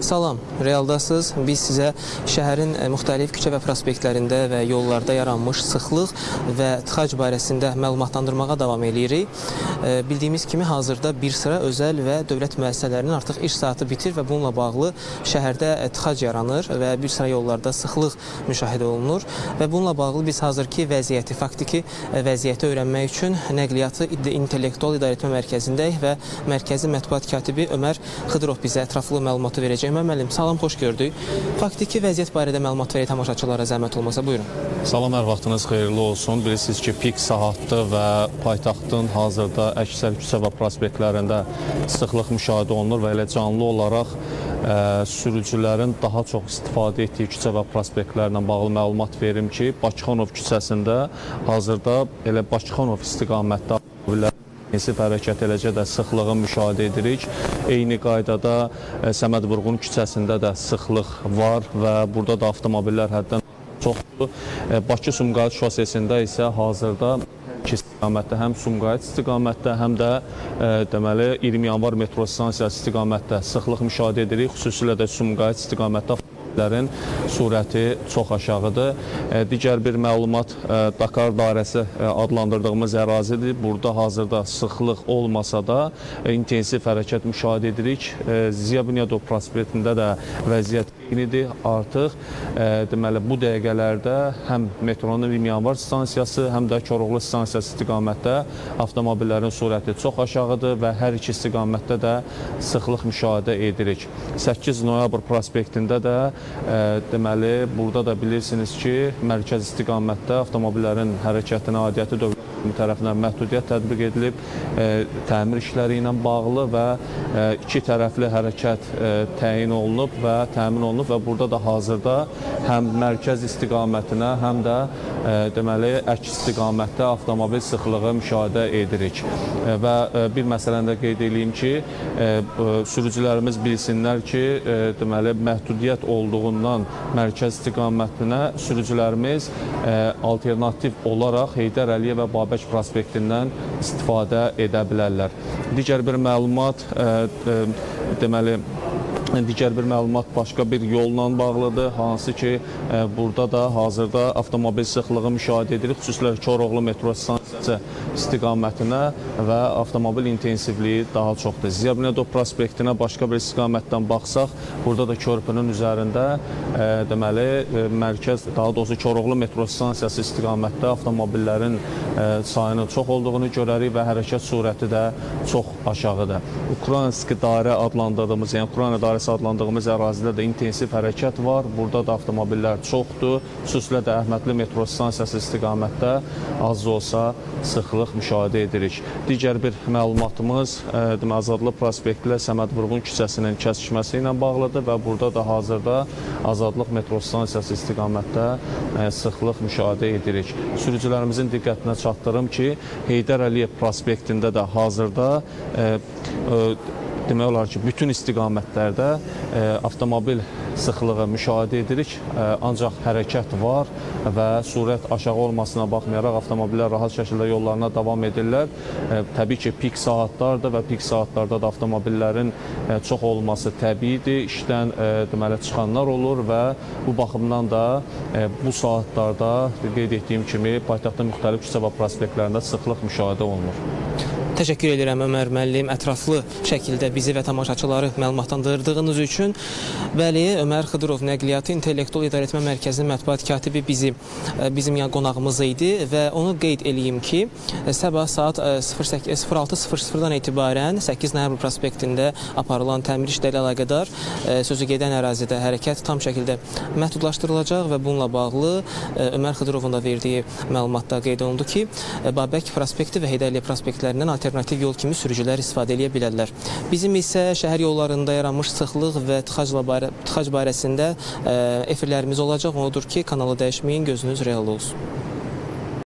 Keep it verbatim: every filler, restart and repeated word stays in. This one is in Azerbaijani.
Salam, Realdasınız. Biz sizə şəhərin müxtəlif küçə və prospektlərində və yollarda yaranmış sıxlıq və tıxac barəsində məlumatlandırmağa davam edirik. Bildiyimiz kimi hazırda bir sıra özəl və dövlət müəssisələrinin artıq iş saatı bitir və bununla bağlı şəhərdə tıxac yaranır və bir sıra yollarda sıxlıq müşahidə olunur. Və bununla bağlı biz hazırki vəziyyəti, faktiki vəziyyəti öyrənmək üçün Nəqliyyatı İntellektual İdarəetmə Mərkəzindəyik və mərkəzi mətbuat katibi Ömər Xıdırov bizə ətraflı məlumatı verəcək. Ömər müəllim, salam, xoş gördük. Faktiki vəziyyət barədə məlumat verək tamaşaçılara, zəhmət olmasa, buyurun. Salam, hər vaxtınız xeyirli olsun. Bilirsiniz ki, pik saatdır və paytaxtın hazırda əksər küçə və prospektlərində sıxlıq müşahidə olunur və elə canlı olaraq ə, sürücülərin daha çox istifadə etdiyi küçə və prospektlərlə bağlı məlumat verim ki, Bakıxanov küçəsində hazırda elə Bakıxanov istiqamətdə intensif hərəkət, eləcə də sıxlığı müşahidə edirik. Eyni qaydada ə, Səməd Vurğun küçəsində də sıxlıq var və burada da avtomobillər həddən çoxdur. Ə, Bakı-Sumqayıt şosesində isə hazırda iki istiqamətdə, həm Sumqayıt istiqamətdə, həm də ə, deməli iyirmi yanvar metro stansiyası istiqamətdə sıxlıq müşahidə edirik. Xüsusilə də Sumqayıt istiqamətdə avtomobillərin sürəti çox aşağıdır. E, digər bir məlumat e, Dakar dairəsi e, adlandırdığımız ərazidir. Burada hazırda sıxlıq olmasa da e, intensiv hərəkət müşahidə edirik. E, Ziya Bünyadov prospektində də vəziyyət eynidir. Artıq e, deməli bu dəqiqələrdə həm metronun iyirmi yanvar stansiyası, həm də Koroğlu stansiyası istiqamətdə avtomobillərin sürəti çox aşağıdır və hər iki istiqamətdə də sıxlıq müşahidə edirik. səkkiz noyabr prospektində də E, deməli, burada da bilirsiniz ki, mərkəz istiqamətdə avtomobillərin hərəkətinə aidiyyəti dövlət tərəfindən məhdudiyyət tətbiq edilib, e, təmir işləri ilə bağlı və e, iki tərəfli hərəkət e, təyin olunub və təmin olunub və burada da hazırda həm mərkəz istiqamətinə, həm də e, deməli, əks istiqamətdə avtomobil sıxlığı müşahidə edirik. E, və e, bir məsələni də qeyd edeyim ki, e, sürücülərimiz bilsinlər ki, e, deməli, məhdudiyyət olduğundan mərkəz istiqamətinə sürücülərimiz e, alternativ olaraq Heydər Əliyev və Babək prospektindən istifadə edə bilərlər. Digər bir məlumat, e, e, deməli, digər bir məlumat başqa bir yolla bağlıdır, hansı ki, e, burada da hazırda avtomobil sıxlığı müşahidə edirik, xüsusilə Koroğlu metro stansiyası istiqamətinə və avtomobil intensivliyi daha çoxdur. Ziya Bünyadov prospektinə başqa bir istiqamətdən baxsaq, burada da körpünün üzərində e, deməli, e, mərkəz, daha doğrusu Koroğlu metro stansiyası istiqamətdə avtomobillərin e, sayının çox olduğunu görərik və hərəkət sürəti də çox aşağıdır. Ukraynski dairə adlandırdığımız, yəni Ukrayna dairəsi adlandığımız ərazidə də intensiv hərəkət var. Burada da avtomobillər çoxdur. Xüsusilə də Əhmədli metro stansiyası istiqamətdə az da olsa sıxlıq müşahidə edirik. Digər bir məlumatımız e, Azadlıq prospekti ilə Səməd Vurğun küçəsinin kəsişməsi ilə bağlıdır və burada da hazırda Azadlıq metro stansiyası istiqamətdə e, sıxlıq müşahidə edirik. Sürücülərimizin diqqətinə çatdırım ki, Heydər Əliyev prospektində də hazırda e, e, demək olar ki, bütün istiqamətlərdə e, avtomobil sıxlığı müşahidə edirik, e, ancaq hərəkət var və sürət aşağı olmasına baxmayaraq avtomobillər rahat şəkildə yollarına davam edirlər. E, təbii ki, pik saatlardır və pik saatlarda da avtomobillərin e, çox olması təbiidir. İşdən e, deməli, çıxanlar olur və bu baxımdan da e, bu saatlarda qeyd etdiyim kimi paytaxtın müxtəlif küçə və prospektlərində sıxlıq müşahidə olunur. Təşəkkür edirəm Ömər müəllim, ətraflı şəkildə bizi və tamaşaçıları məlumatlandırdığınız üçün. Bəli, Ömər Xıdırov Nəqliyyatı İntellektual İdarəetmə Mərkəzinin mətbuat katibi bizi, bizim qonağımız idi və onu qeyd eləyim ki, sabah saat sıfır altı sıfır sıfırdan etibarən səkkiz noyabr prospektində aparılan təmir işləri əlaqədar sözü gedən ərazidə hərəkət tam şəkildə məhdudlaşdırılacaq və bununla bağlı Ömər Xıdırovun da verdiyi məlumatda qeyd olundu ki, Babək prospekti və Heydər Əliyev prospektlərindən alternativ yol kimi sürücülər istifadə edə bilərlər. Bizim isə şəhər yollarında yaranmış sıxlıq və tıxac barəsində efirlərimiz olacaq. Odur ki, kanalı dəyişməyin, gözünüz real olsun.